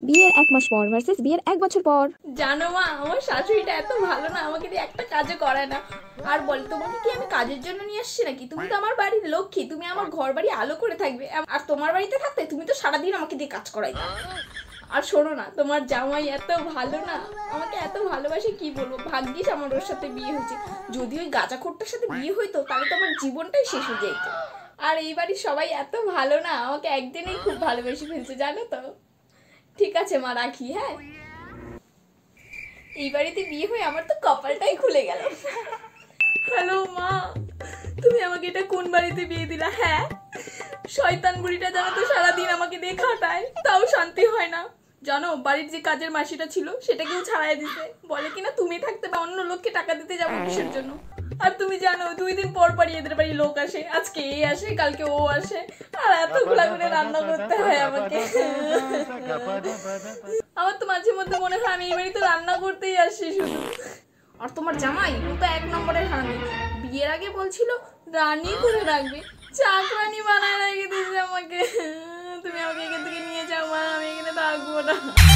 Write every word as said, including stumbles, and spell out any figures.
বিয়ের এক মাস পর ভার্সেস বিয়ের এক বছর পর। জানো মা, আমার শাশুড়িটা এত ভালো না, আমাকে দিয়ে একটা কাজও করায় না। আর বল, তোমাকে কি আমি কাজের জন্য নিয়ে আসছি নাকি? তুমি তো আমার বাড়ির লক্ষ্মী, তুমি আমার ঘর বাড়ি আলো করে থাকবে। আর তোমার বাড়িতে থাকতে তুমি তো সারাদিন আমাকে দিয়ে কাজ করাই। আর শোনো না, তোমার জামাই এত ভালো না, আমাকে এত ভালোবাসে কি বলবো। ভাগ্যিস আমার ওর সাথে বিয়ে হয়েছে, যদি ওই গাঁজাখোরটার সাথে বিয়ে হইতো তাহলে তো আমার জীবনটাই শেষ হয়ে যেত। আর এই বাড়ির সবাই এত ভালো না, আমাকে একদিনেই খুব ভালোবেসে ফেলছে জানো তো। ঠিক আছে মা, রাখি। হ্যাঁ, এই বাড়িতে বিয়ে হয়ে আমার তো কপালটাই খুলে গেল। হ্যালো মা, তুমি আমাকে এটা কোন বাড়িতে বিয়ে দিলা? হ্যাঁ, শয়তান বুড়িটা জানো তো সারাদিন আমাকে দিয়ে খাটায়, তাও শান্তি হয় না। জানো, বাড়ির যে কাজের মাসিটা ছিল সেটাকেও ছাড়াই দিতে, বলে কিনা তুমি থাকতে বা অন্য লোককে টাকা দিতে যাবো কিসের জন্য। আর তুমি জানো, দুই দিন পর পরই এদের বাড়ি লোক আসে, আজকে এ আসে কালকে ও আসে, আর এতগুলা করে রান্না করতে হয় আমাকে। আমার তো মাঝে মধ্যে মনে হয় আমি এই বাড়িতে রান্না করতেই আসছি শুধু। আর তোমার জামাই ও তো এক নম্বরের হারামি। বিয়ের আগে বলছিল রানী করে রাখবে, চাকরানি বানায় রেখে দিয়েছে আমাকে। তুমি আমাকে এখান থেকে নিয়ে যাও মা, আমি এখানে থাকবো না।